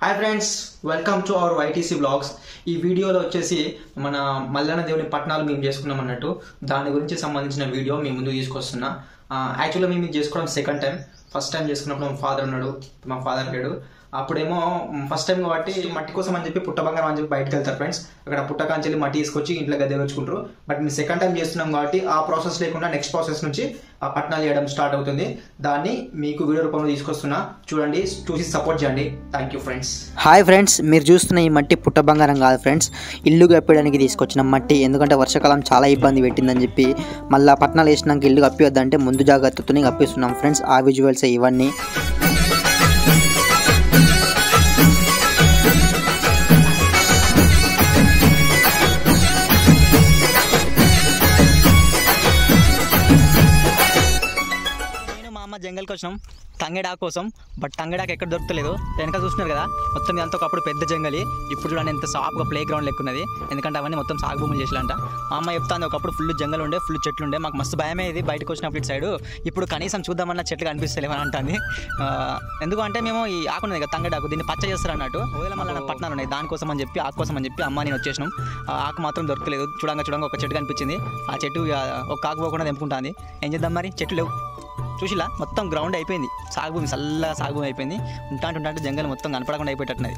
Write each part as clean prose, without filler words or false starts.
Hi friends, welcome to our YTC blogs. ఈ వీడియోలో వచ్చేసి మన మల్లన్న దేవుని పట్నాలు మేము చేసుకున్నాం అన్నట్టు దాని గురించి సంబంధించిన వీడియో మీ ముందు తీసుకొస్తున్నా. యాక్చువల్గా మేము ఇది చేసుకోవడం సెకండ్ టైం. ఫస్ట్ టైం చేసుకున్నప్పుడు మా ఫాదర్ ఉన్నాడు, మా ఫాదర్ లేడు. అప్పుడేమో ఫస్ట్ టైం కాబట్టి మట్టి కోసం అని చెప్పి పుట్ట బంగారం అని చెప్పి బయటకు వెళ్తారు ఫ్రెండ్స్. అక్కడ పుట్టకాంచెల్లి మట్టి తీసుకొచ్చి ఇంట్లో గద్దె వచ్చుకుంటారు. బట్ మేము సెకండ్ టైం చేస్తున్నాం కాబట్టి ఆ ప్రాసెస్ లేకుండా నెక్స్ట్ ప్రాసెస్ నుంచి ఆ పట్నాలు చేయడం స్టార్ట్ అవుతుంది. దాన్ని మీకు వీడియో రూపంలో తీసుకొస్తున్నా, చూడండి, చూసి సపోర్ట్ చేయండి. Thank you friends. Hi friends, మీరు చూస్తున్న ఈ మట్టి పుట్ట బంగారం కాదు ఫ్రెండ్స్, ఇల్లు కప్పడానికి తీసుకొచ్చిన మట్టి. ఎందుకంటే వర్షాకాలం చాలా ఇబ్బంది పెట్టిందని చెప్పి మళ్ళీ పట్నాలు వేసినాక ఇల్లు కప్పివద్దంటే ముందు జాగ్రత్తతోనే కప్పిస్తున్నాం ఫ్రెండ్స్. ఆ విజువల్స్ ఇవన్నీ. జంగల్కి వచ్చినాం తంగేడాకు కోసం. బట్ తంగేడాకు ఎక్కడ దొరకలేదు. వెనక చూస్తున్నారు కదా, మొత్తం ఇదంతా ఒకప్పుడు పెద్ద జంగలి. ఇప్పుడు చూడండి ఎంత సాఫ్గా ప్లే గ్రౌండ్ లెక్కున్నది. ఎందుకంటే అవన్నీ మొత్తం సాగు భూములు చేసిలంట. మా అమ్మ చెప్తాను, ఒకప్పుడు ఫుల్ జంగల్ ఉండే, ఫుల్ చెట్లు ఉండే. మాకు మస్తు భయమే ఇది బయటకు వచ్చినప్పుడు ఇటు సైడ్. ఇప్పుడు కనీసం చూద్దామన్న చెట్లు కనిపిస్తలేమని అంటుంది. ఎందుకంటే మేము ఈ ఆకున్నది కదా తంగేడాకు, దీన్ని పచ్చ చేస్తారు అన్నట్టు. ఓవేళ మళ్ళీ పట్నాలు ఉన్నాయి, దానికోసం అని చెప్పి ఆకు కోసం అని చెప్పి అమ్మ నేను వచ్చేసినాం. ఆకు మాత్రం దొరకలేదు. చూడంగా ఒక చెట్టు కనిపించింది. ఆ చెట్టు ఒక ఆకు పోకుండా తెంపుకుంటుంది. ఏం చేద్దాం మరి, చెట్లు లేవు. చూసిలా మొత్తం గ్రౌండ్ అయిపోయింది, సాగుభూమి చల్లగా సాగుభూమి అయిపోయింది. ఉంటాంటే జంగల్ మొత్తం కనపడకుండా అయిపోయేటట్టున్నది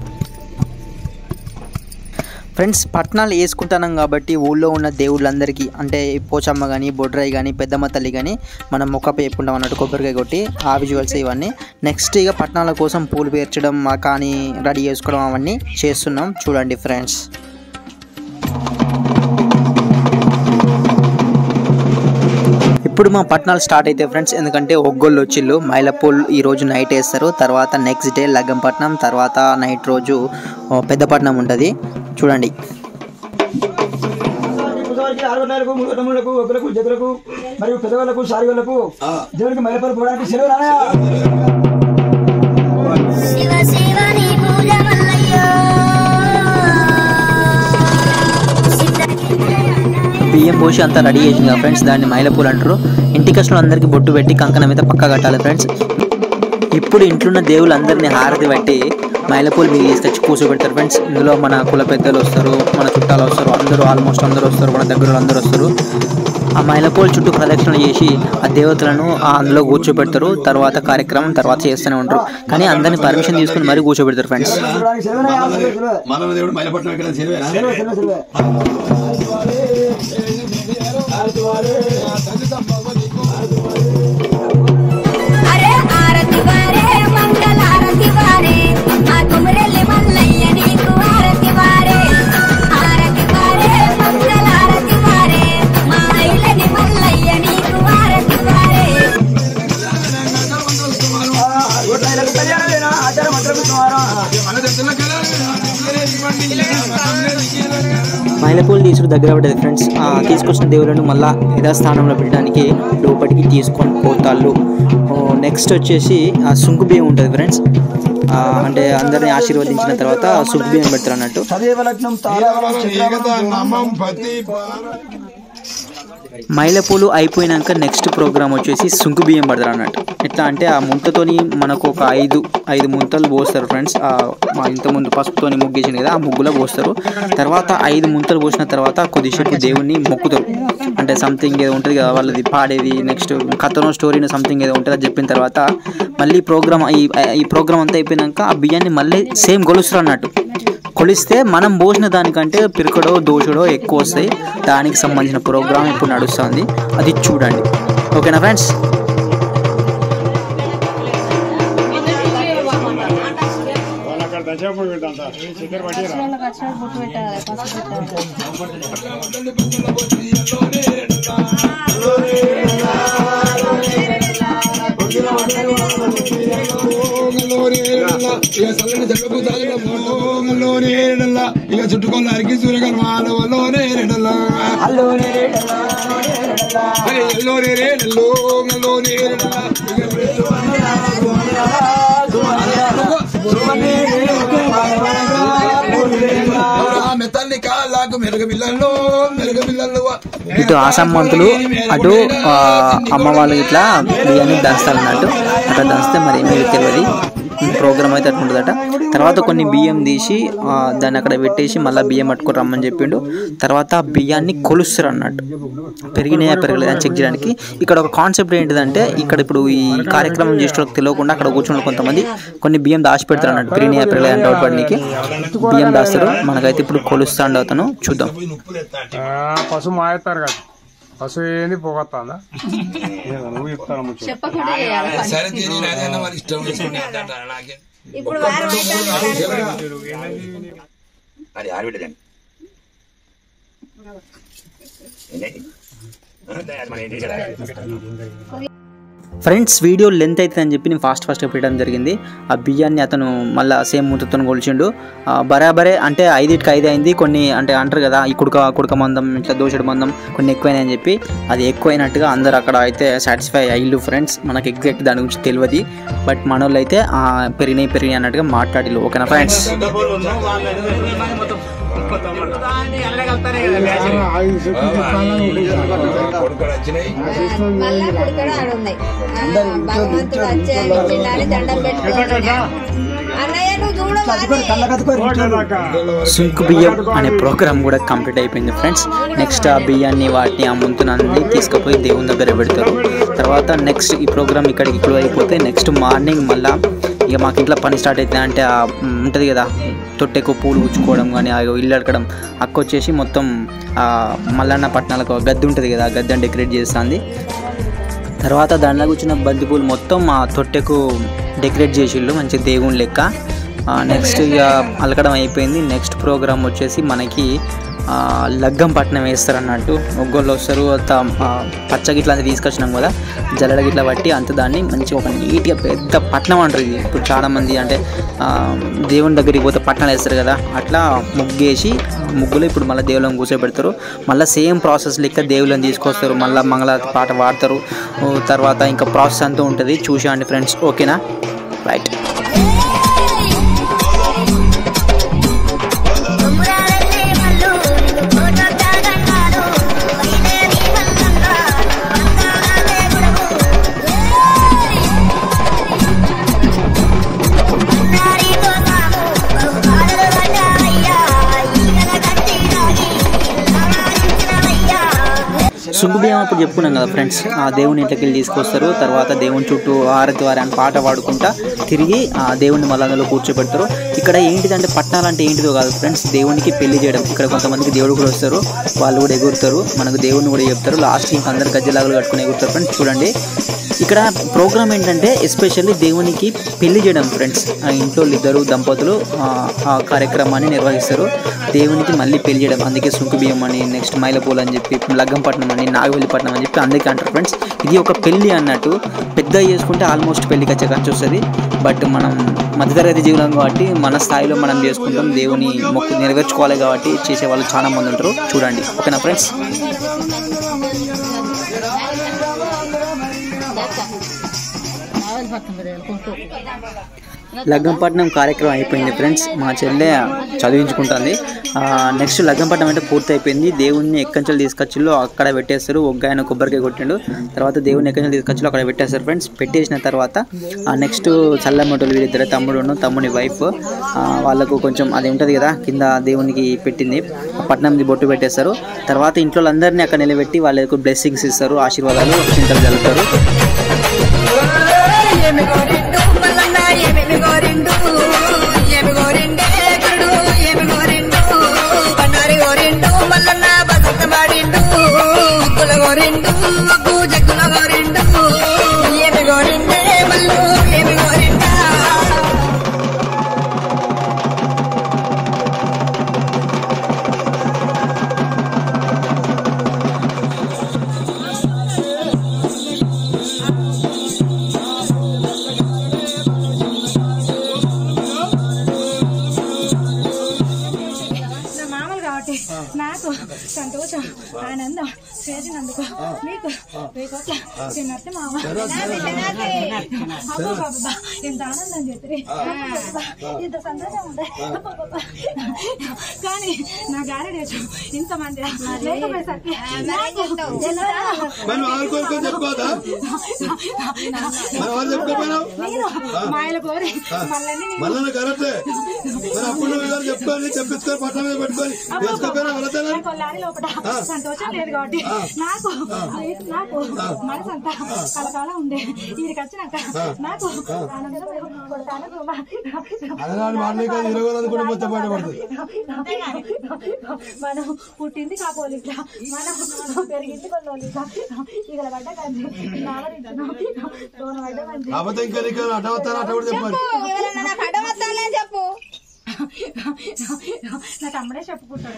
ఫ్రెండ్స్. పట్నాలు వేసుకుంటున్నాం కాబట్టి ఊళ్ళో ఉన్న దేవుళ్ళందరికీ, అంటే పోచమ్మ కానీ, బొడ్రాయి కానీ, పెద్దమ్మ తల్లి కానీ మనం మొక్కపై చెప్పుకుంటాం అన్నట్టు, కొబ్బరికాయ కొట్టి. ఆ విజువల్స్ ఇవన్నీ. నెక్స్ట్ ఇక పట్నాల కోసం పూలు పేర్చడం కానీ రెడీ చేసుకోవడం అవన్నీ చేస్తున్నాం, చూడండి ఫ్రెండ్స్. ఇప్పుడు మా పట్నాలు స్టార్ట్ అయితే ఫ్రెండ్స్. ఎందుకంటే ఒగ్గోళ్ళు వచ్చిళ్ళు. మైలపూల్ ఈరోజు నైట్ వేస్తారు, తర్వాత నెక్స్ట్ డే లగ్గంపట్నం, తర్వాత నైట్ రోజు పెద్దపట్నం ఉంటుంది. చూడండి. మరియు పెద్దవాళ్ళకు సారివాళ్ళకు దేవుడికి మైలపూల్ పోవడానికి సెలవు. బియ్యం పోసి అంతా రెడీ చేసింది కదా ఫ్రెండ్స్, దాన్ని మైలపూలు అంటారు. ఇంటికి వచ్చిన అందరికీ బొట్టు పెట్టి కంకణం అయితే పక్కా కట్టాలి ఫ్రెండ్స్. ఇప్పుడు ఇంట్లోన్న దేవుళ్ళందరినీ హారతి పెట్టి మైలపూలు మీద తీసుకొచ్చి కూర్చోబెడతారు ఫ్రెండ్స్. ఇందులో మన కుల పెద్దలు వస్తారు, మన చుట్టాలు వస్తారు, ఆల్మోస్ట్ అందరూ వస్తారు, మన దగ్గర అందరూ వస్తారు. ఆ మైలపూలు చుట్టూ ప్రదక్షిణ చేసి ఆ దేవతలను అందులో కూర్చోబెడతారు. తర్వాత కార్యక్రమం తర్వాత చేస్తూనే ఉంటారు. కానీ అందరినీ పర్మిషన్ తీసుకుని మరీ కూర్చోబెడతారు ఫ్రెండ్స్. మైలపూలు తీసుకు దగ్గర పడ్డది ఫ్రెండ్స్. తీసుకొచ్చిన దేవులను మళ్ళీ యథాస్థానంలో పెట్టడానికి లోపలికి తీసుకొని పోతాళ్ళు. నెక్స్ట్ వచ్చేసి ఆ సుంకు బియ్యం ఉంటుంది ఫ్రెండ్స్. అంటే అందరిని ఆశీర్వదించిన తర్వాత సుంకు బియ్యం పెడతారు అన్నట్టు. మైలపూలు అయిపోయినాక నెక్స్ట్ ప్రోగ్రామ్ వచ్చేసి సుంకు బియ్యం పడతారు అన్నట్టు. ఎట్లా అంటే ఆ ముంతతోని మనకు ఒక ఐదు ముంతలు పోస్తారు ఫ్రెండ్స్. ఇంతకుముందు పసుపుతోని ముగ్గేసింది కదా, ఆ ముగ్గులో పోస్తారు. తర్వాత 5 ముంతలు పోసిన తర్వాత కొద్దిసేపు దేవుణ్ణి మొక్కుతారు. అంటే సంథింగ్ ఏదో ఉంటుంది కదా వాళ్ళది పాడేది, నెక్స్ట్ కథనో స్టోరీనో సంథింగ్ ఏదో ఉంటుంది. అది చెప్పిన తర్వాత మళ్ళీ ఈ ప్రోగ్రామ్ అంతా అయిపోయినాక ఆ బియ్యాన్ని మళ్ళీ సేమ్ కొలుస్తారు అన్నట్టు. కొలిస్తే మనం పోసిన దానికంటే పిరుకడో దోషుడో ఎక్కువ వస్తాయి. దానికి సంబంధించిన ప్రోగ్రామ్ ఇప్పుడు నడుస్తుంది, అది చూడండి. ఓకేనా ఫ్రెండ్స్? ఇక చుట్టుకొని అరికి సూర్యగారు ఇటు ఆసమ్మంతులు అటు అమ్మ వాళ్ళు ఇట్లా బియ్యాన్ని దంచుతారు అన్నట్టు. అట్లా దంచితే మరి ఏమీ తెలియదు. ప్రోగ్రామ్ అయితే అట్లుంటుందట. తర్వాత కొన్ని బియ్యం తీసి దాన్ని అక్కడ పెట్టేసి మళ్ళీ బియ్యం పట్టుకొని రమ్మని చెప్పిండు. తర్వాత ఆ బియ్యాన్ని కొలుస్తారు అన్నట్టు, పెరిగినాయా పెరగలేదని చెక్ చేయడానికి. ఇక్కడ ఒక కాన్సెప్ట్ ఏంటిదంటే, ఇక్కడ ఇప్పుడు ఈ కార్యక్రమం చేసేటోళ్ళకి తెలియకుండా అక్కడ కూర్చున్న కొంతమంది కొన్ని బియ్యం దాచి పెడతారు అన్నట్టు, పెరిగినాయా పెరగలేదని డౌట్ పడడానికి బియ్యం దాస్తారు. మనకైతే ఇప్పుడు కొలుస్తాండు అతను, చూద్దాం. పశు మాయతారు కదా, పశు ఏంది పోగొత్తాందా నువ్వు చెప్తాను ఫ్రెండ్స్, వీడియో లెంత్ అవుతుందని చెప్పి నేను ఫాస్ట్ పెట్టడం జరిగింది. ఆ బియ్యాన్ని అతను మళ్ళీ సేమ్ మూతతో కొలిచిండు. బరాబరే అంటే 5కి 5 అయింది. కొన్ని అంటే అంటారు కదా, ఈ కుడక మందం ఇట్లా దోషుడు మందం కొన్ని ఎక్కువైనాయి అని చెప్పి, అది ఎక్కువైనట్టుగా అందరు అక్కడ అయితే సాటిస్ఫై అయ్యిల్లు ఫ్రెండ్స్. మనకు ఎగ్జాక్ట్ దాని గురించి తెలియదు, బట్ మన వాళ్ళు అయితే పెరిగినాయి అన్నట్టుగా మాట్లాడిల్లు. ఓకేనా ఫ్రెండ్స్? సుంకు బియ్యం అనే ప్రోగ్రామ్ కూడా కంప్లీట్ అయిపోయింది ఫ్రెండ్స్. నెక్స్ట్ ఆ బియ్యాన్ని వాటిని ఆ ముంతునన్నీ తీసుకుపోయి దేవుని దగ్గర పెడతారు. తర్వాత నెక్స్ట్ ఈ ప్రోగ్రామ్ ఇక్కడికి ఇప్పుడు అయిపోతే నెక్స్ట్ మార్నింగ్ మళ్ళీ ఇక మాకు ఇంట్లో పని స్టార్ట్ అవుతుంది. అంటే ఉంటుంది కదా, తొట్టెకు పూలు గుచ్చుకోవడం కానీ ఇల్లు అడగడం. అక్క వచ్చేసి మొత్తం మల్లన్న పట్టణాలకు గద్దె ఉంటుంది కదా, ఆ గద్దెని డెకరేట్ చేస్తుంది. తర్వాత దాంట్లో కూర్చున్న బంతిపూలు మొత్తం ఆ తొట్టెకు డెకరేట్ చేసిళ్ళు మంచి దేవుని లెక్క. నెక్స్ట్ ఇక అలకడం అయిపోయింది. నెక్స్ట్ ప్రోగ్రామ్ వచ్చేసి మనకి లగ్గంపట్నం వేస్తారు అన్నట్టు. ఒగ్గోళ్ళు వస్తారు, పచ్చ గిట్లా అంతా తీసుకొచ్చినాం కదా, జల్లడ గిట్లా పట్టి అంత దాన్ని మంచిగా ఒక నీట్గా పెద్ద పట్నం అంటారు ఇది. ఇప్పుడు చాలామంది అంటే దేవుని దగ్గరికి పోతే పట్నాలు వేస్తారు కదా, అట్లా ముగ్గేసి ముగ్గులో ఇప్పుడు మళ్ళీ దేవుళ్ళని కూర్చోబెడతారు. మళ్ళీ సేమ్ ప్రాసెస్ లెక్క దేవుళ్ళని తీసుకొస్తారు, మళ్ళీ మంగళ పాట పాడతారు. తర్వాత ఇంకా ప్రాసెస్ అంతా ఉంటుంది, చూసేయండి ఫ్రెండ్స్. ఓకేనా? రైట్. సుంకు బియ్యం అప్పుడు చెప్పుకున్నాం కదా ఫ్రెండ్స్, ఆ దేవుని ఇంట్లోకి వెళ్ళి తీసుకొస్తారు. తర్వాత దేవుని చుట్టూ ఆరతి వారి అని పాట పాడుకుంటా తిరిగి ఆ దేవుని మళ్ళీ అందులో కూర్చోబెడతారు. ఇక్కడ ఏంటిదంటే పట్నాలు అంటే ఏంటిదో కాదు ఫ్రెండ్స్, దేవునికి పెళ్లి చేయడం. ఇక్కడ కొంతమందికి దేవుడు కూడా వస్తారు, వాళ్ళు కూడా ఎగురుతారు, మనకు దేవుడిని కూడా చెప్తారు. లాస్ట్కి ఇంకా అందరు గజ్జలాగులు కట్టుకుని ఎగురుతారు ఫ్రెండ్స్. చూడండి ఇక్కడ ప్రోగ్రామ్ ఏంటంటే ఎస్పెషల్లీ దేవునికి పెళ్లి చేయడం ఫ్రెండ్స్. ఇంట్లో ఇద్దరు దంపతులు ఆ కార్యక్రమాన్ని నిర్వహిస్తారు, దేవునికి మళ్ళీ పెళ్లి చేయడం. అందుకే సుంకు బియ్యం అని, నెక్స్ట్ మైలపూలు అని చెప్పి, లగ్గంపట్నం అని, నాగవెల్లిపట్నం అని చెప్పి అందుకే అంటారు ఫ్రెండ్స్. ఇది ఒక పెళ్లి అన్నట్టు. పెద్దగా చేసుకుంటే ఆల్మోస్ట్ పెళ్లికి వచ్చే ఖర్చు వస్తుంది, బట్ మనం మధ్యతరగతి జీవనం కాబట్టి మన స్థాయిలో మనం చేసుకుంటాం. దేవుని మొక్కు నెరవేర్చుకోవాలి కాబట్టి చేసే వాళ్ళు చాలా మంది ఉంటారు. చూడండి. ఓకేనా ఫ్రెండ్స్? లగ్గంపట్నం కార్యక్రమం అయిపోయింది ఫ్రెండ్స్. మా చెల్లె చదివించుకుంటుంది. నెక్స్ట్ లగ్గంపట్నం అంటే పూర్తి అయిపోయింది. దేవుణ్ణి ఎక్కంచెలు తీసుకొచ్చిలో అక్కడ పెట్టేస్తారు. ఒగ్గాయన కొబ్బరికాయ కొట్టిండు, తర్వాత దేవుని ఎక్కంచెలు తీసుకొచ్చిలో అక్కడ పెట్టేస్తారు ఫ్రెండ్స్. పెట్టేసిన తర్వాత నెక్స్ట్ చల్లమ్మటోళ్ళు వీళ్ళిద్దరు, తమ్ముని వైఫ్, వాళ్ళకు కొంచెం అది ఉంటుంది కదా కింద దేవునికి పెట్టింది, పట్నంది బొట్టు పెట్టేస్తారు. తర్వాత ఇంట్లో అందరినీ అక్కడ నిలబెట్టి వాళ్ళకు బ్లెస్సింగ్స్ ఇస్తారు, ఆశీర్వాదాలు చింతలు జరుగుతారు. కాబట్టి నాకు సంతోషం ఆనందం చేసినందుకు మీకు రేపట్ల చిన్నట్టు మామ బాబా ఎంత ఆనందం చేస్తే ఇంత సంతోషం ఉండే కానీ నా గారెడేసు ఇంతమంది లేకపోయేసరికి మాయల కోరి మళ్ళీ కరెక్టే అప్పుడు చెప్పుకొని చెప్పించుకొని పట్ల మీద పెట్టుకొని కొల్లారి లోపల సంతోషం లేదు కాబట్టి నాకు నాకు మనసంతా కలకాలం ఉండే వీరికి వచ్చినాక నాకు ఆనందం మనం పుట్టింది కాపోలిక మనం పెరిగింది కొల్లోలిక ఇక్కడ పడ్డ కంది చెప్పు నా తమ్ముడే చెప్పుకుంటాడు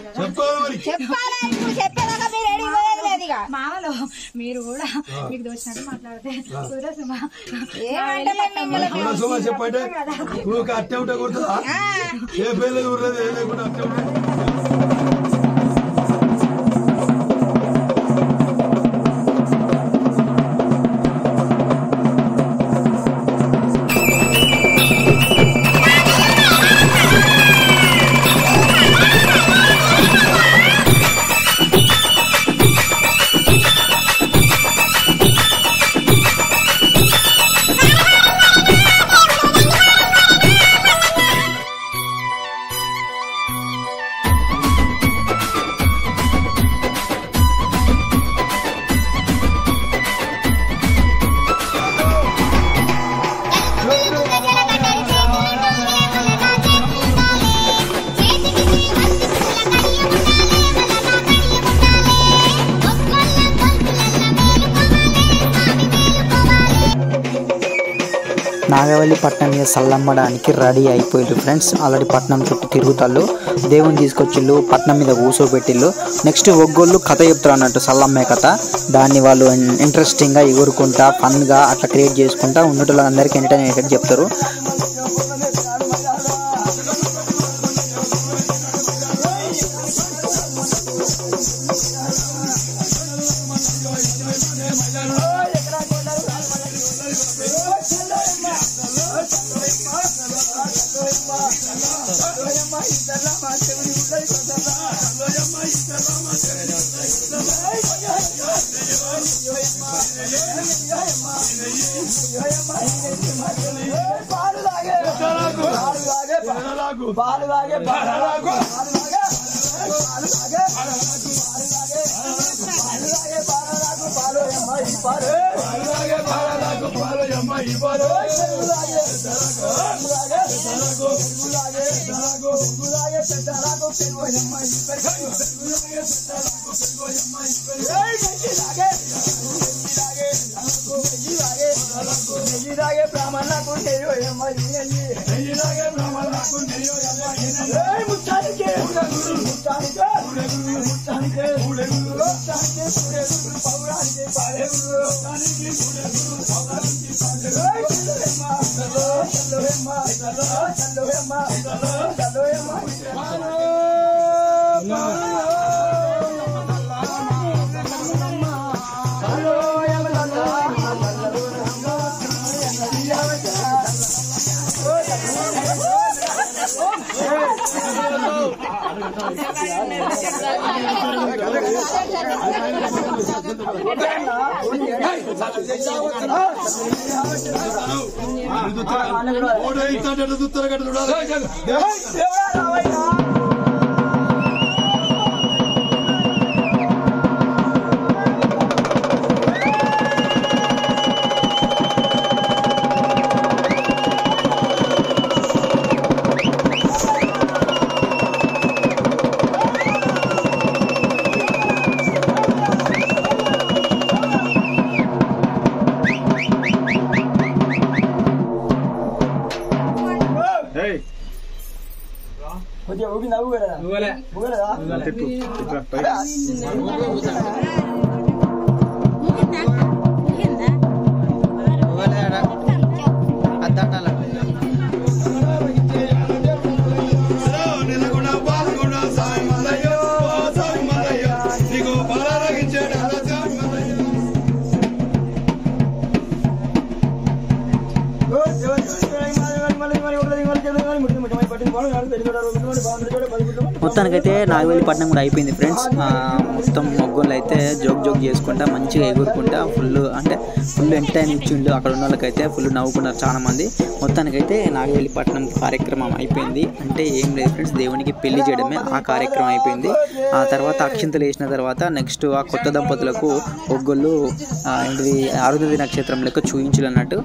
కదా మామలో మీరు కూడా మీకు దోచినట్టు మాట్లాడితే చెప్పంటే నువ్వు అట్టే ఉంటా కొడుతుందా ఏ పేర్లు ఊర్లేదు ఏ లేకుండా అట్టే ఉంటా నాగవల్లి పట్నం మీద సల్లమ్మడానికి రెడీ అయిపోయారు ఫ్రెండ్స్. ఆల్రెడీ పట్నం చుట్టూ తిరుగుతాళ్ళు, దేవుని తీసుకొచ్చిళ్ళు, పట్నం మీద కూర్చోబెట్టిళ్ళు. నెక్స్ట్ ఒగ్గోళ్ళు కథ చెప్తారు అన్నట్టు, సల్లమ్మ కథ. దాన్ని వాళ్ళు ఇంట్రెస్టింగ్గా ఎగురుకుంటా ఫన్గా అట్లా క్రియేట్ చేసుకుంటా ఉన్నట్టు అందరికీ ఎంటర్టైన్ అయ్యేటట్టు చెప్తారు. మొత్తానికైతే నాగవెల్లిపట్నం కూడా అయిపోయింది ఫ్రెండ్స్. మొత్తం మొగ్గోళ్ళు అయితే జోక్ చేసుకుంటా మంచిగా ఎగురుకుంటా ఫుల్ ఎంటర్టైన్ ఇచ్చిండు. అక్కడ ఉన్న వాళ్ళకైతే ఫుల్ నవ్వుకున్నారు చాలా మంది. మొత్తానికైతే నాగవెల్లిపట్నం కార్యక్రమం అయిపోయింది. అంటే ఏం లేదు ఫ్రెండ్స్, దేవునికి పెళ్లి చేయడమే ఆ కార్యక్రమం అయిపోయింది. ఆ తర్వాత అక్షింతలు వేసిన తర్వాత నెక్స్ట్ ఆ కొత్త దంపతులకు ఒగ్గోళ్ళు ఏంటిది అరుంధతి నక్షత్రం లెక్క చూయించాలి అన్నట్టు.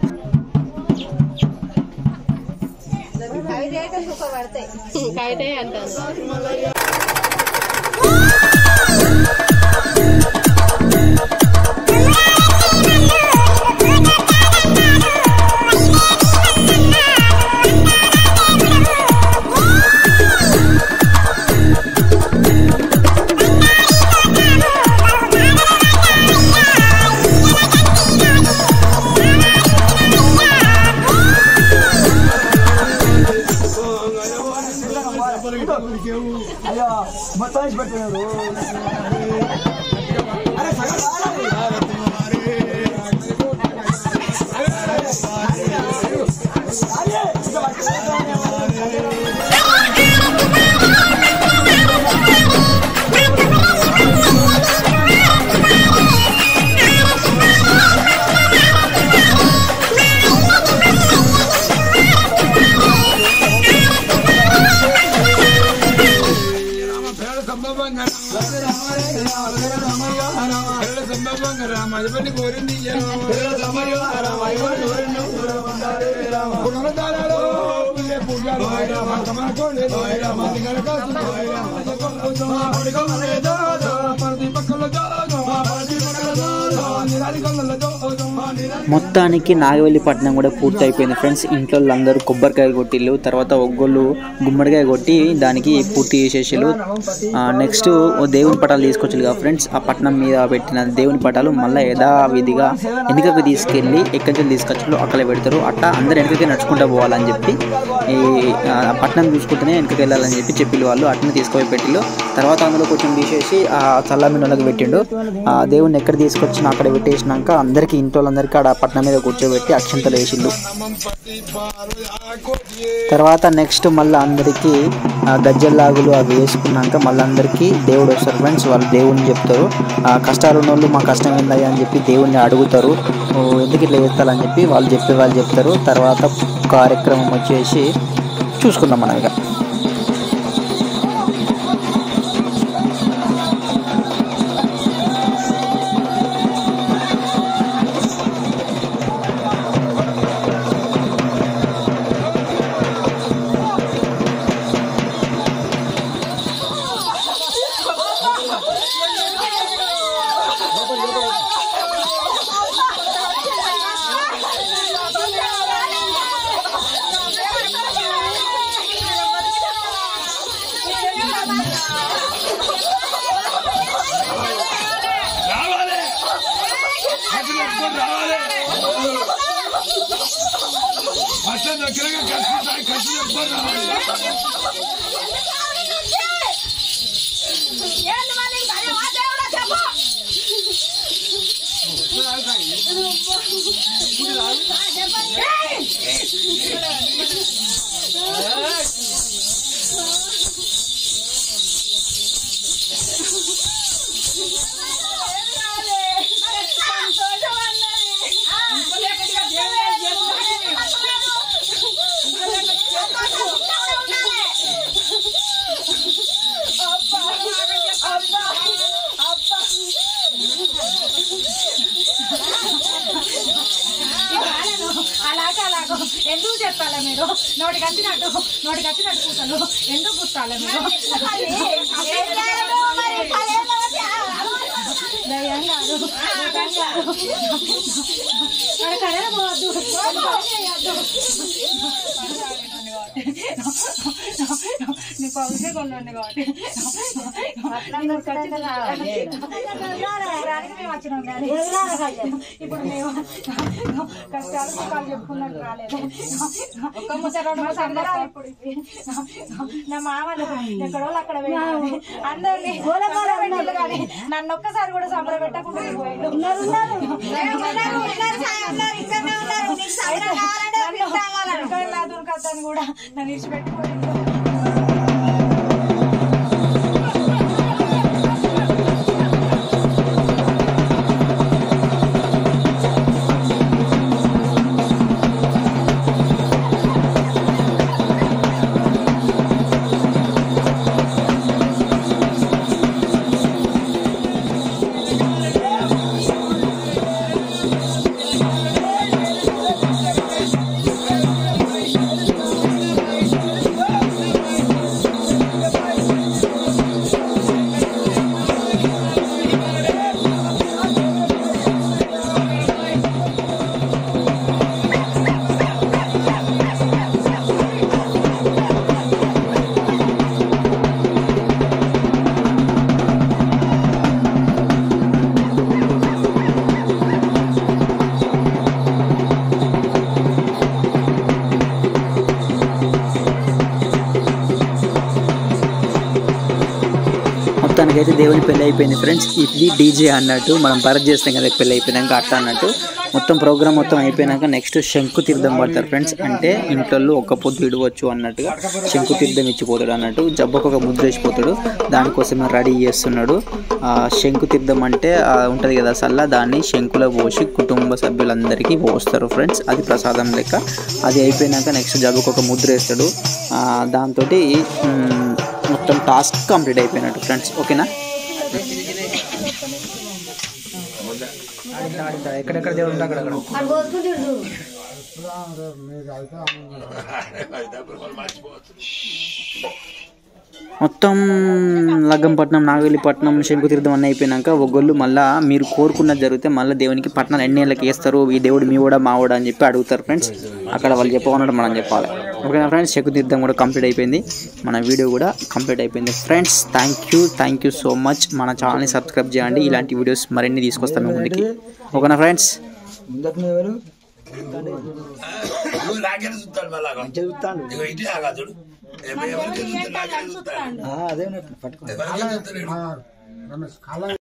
అయ్యో మొత్తం వేసి పెట్టినారు. మొత్తానికి నాగవెల్లిపట్నం కూడా పూర్తి అయిపోయింది ఫ్రెండ్స్. ఇంట్లో అందరూ కొబ్బరికాయ కొట్టిళ్ళు, తర్వాత ఒగ్గోళ్ళు గుమ్మడికాయ కొట్టి దానికి పూర్తి చేసేసిళ్ళు. నెక్స్ట్ దేవుని పటాలు తీసుకొచ్చారు కదా ఫ్రెండ్స్. ఆ పట్నం మీద పెట్టిన దేవుని పటాలు మళ్ళీ యథావిధిగా వెనుకకి తీసుకెళ్ళి ఎక్కడి నుంచి తీసుకొచ్చారు అక్కడ పెడతారు. అట్లా అందరు వెనుకకి నడుచుకుంటూ పోవాలని చెప్పి ఈ పట్నం చూసుకుంటూనే వెనుకకి వెళ్ళాలని చెప్పిళ్ళు వాళ్ళు. అట్నే తీసుకొని పెట్టిళ్ళు. తర్వాత అందులో కొంచెం తీసేసి ఆ చల్లమిన్నోళ్ళకి పెట్టిండు. ఆ దేవుని ఎక్కడ తీసుకొచ్చిన అక్కడ పెట్టేసినాక అందరికీ ఇంట్లో వాళ్ళందరికీ ఆడ పట్నం మీద కూర్చోబెట్టి అక్షింతలు వేసిళ్ళు. తర్వాత నెక్స్ట్ మళ్ళీ అందరికీ గజ్జల్లాగులు అవి వేసుకున్నాక మళ్ళీ అందరికీ దేవుడు వస్తారు ఫ్రెండ్స్. వాళ్ళు దేవుడిని చెప్తారు. కష్టాలు ఉన్న వాళ్ళు మా కష్టం ఏందయ్యా అని చెప్పి దేవుడిని అడుగుతారు. ఎందుకు ఇట్లా చేస్తారని చెప్పి వాళ్ళు చెప్తారు. తర్వాత కార్యక్రమం వచ్చేసి చూసుకుందాం మనం ఇక. ఎందుకు చెప్పాలా మీరు? నోటికి వచ్చినట్టు కూర్చోను ఎందుకు కూర్చోాలి మీరు? కలర పోవద్దు, నీ పౌసే కొనండి కాబట్టి ఇప్పుడు మేము కష్టాలు సుఖాలు చెప్పుకున్నట్టు రాలేదు. ఒక్క ముసలి ఇప్పుడు నా మామలు ఎక్కడో అక్కడ వెళ్ళాలి అందరినీ కానీ నన్ను ఒక్కసారి కూడా సంబర పెట్టకుండా దొరకద్దని కూడా నన్ను ఇచ్చిపెట్టుకోలేదు. మొత్తానికైతే దేవుని పెళ్ళి అయిపోయింది ఫ్రెండ్స్. ఇది డీజే అన్నట్టు మనం భరత్ చేస్తాం కదా పెళ్ళి అయిపోయినాక అట్లా అన్నట్టు. మొత్తం ప్రోగ్రామ్ మొత్తం అయిపోయినాక నెక్స్ట్ శంకు తీర్థం పడతారు ఫ్రెండ్స్. అంటే ఇంట్లో ఒక్క పొద్దు ఇడవచ్చు అన్నట్టుగా శంకు తీర్థం ఇచ్చిపోతాడు అన్నట్టు. జబ్బకు ఒక ముద్ర వేసిపోతాడు, దానికోసమే రెడీ చేస్తున్నాడు. శంకు తీర్థం అంటే ఉంటుంది కదా సల్ల, దాన్ని శంకులో పోసి కుటుంబ సభ్యులందరికీ పోస్తారు ఫ్రెండ్స్. అది ప్రసాదం లెక్క. అది అయిపోయినాక నెక్స్ట్ జబ్బకు ఒక ముద్ర వేస్తాడు. దాంతో మొత్తం టాస్క్ కంప్లీట్ అయిపోయినట్టు ఫ్రెండ్స్. ఓకేనా? ఎక్కడెక్కడ దేవుడు ఉంటా అక్కడ మొత్తం లగ్గంపట్నం, నాగవెల్లిపట్నం, శంకుతీర్థం అన్నీ అయిపోయినాక ఒగోళ్ళు మళ్ళీ మీరు కోరుకున్నది జరిగితే మళ్ళీ దేవునికి పట్నాలు ఎన్ని ఏళ్ళకి వేస్తారు, ఈ దేవుడు మీ కూడా మా కూడా అని చెప్పి అడుగుతారు ఫ్రెండ్స్. అక్కడ వాళ్ళు చెప్పమన్నట్టు మనం చెప్పాలి. ఓకేనా ఫ్రెండ్స్? శంకుతీర్థం కూడా కంప్లీట్ అయిపోయింది, మన వీడియో కూడా కంప్లీట్ అయిపోయింది friends. Thank you so much. మన ఛానల్ని సబ్స్క్రైబ్ చేయండి, ఇలాంటి వీడియోస్ మరిన్ని తీసుకొస్తాం మేము ముందుకి. ఓకేనా ఫ్రెండ్స్? అదే పట్టుకో.